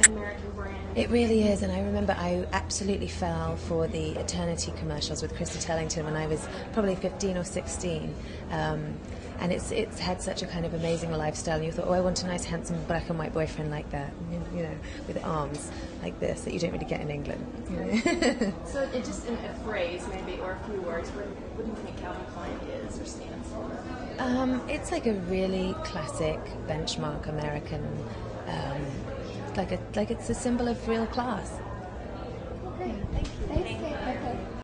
an American brand. It really is, and I remember I absolutely fell for the Eternity commercials with Christy Tellington when I was probably 15 or 16. And it's had such a kind of amazing lifestyle, and you thought, oh, I want a nice, handsome black and white boyfriend like that, you know, with arms like this that you don't really get in England. You know? So it just in a phrase, maybe, or a few words, what do you think Calvin Klein is or stands for? It's like a really classic benchmark American, like it's a symbol of real class. Okay, thank you. Thanks, Kate. Okay.